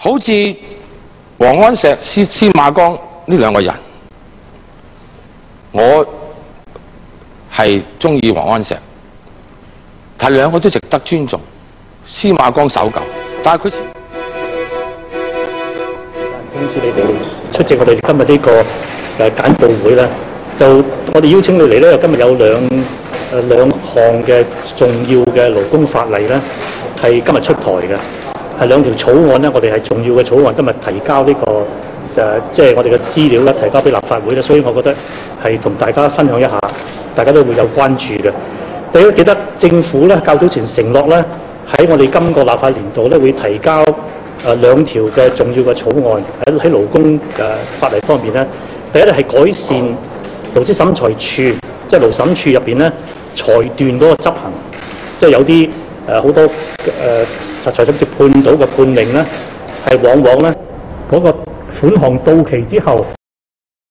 好似黃安石、司馬光呢兩個人，我係中意黃安石，但兩個都值得尊重。司馬光守舊，但係佢通知你哋出席我哋今日呢個簡報會咧，就我哋邀請你嚟咧，今日有兩項嘅重要嘅勞工法例咧，係今日出台嘅，係兩條草案咧，我哋係重要嘅草案，今日提交呢個即係我哋嘅資料咧，提交俾立法會咧，所以我覺得係同大家分享一下，大家都會有關注嘅。大家記得政府咧較早前承諾咧，喺我哋今個立法年度咧會提交兩條嘅重要嘅草案喺勞工法例方面咧。第一咧係改善勞資審裁處，即係勞審處入邊咧裁斷嗰個執行，即係有啲好多裁審處判到嘅判令咧，係往往咧嗰個款項到期之後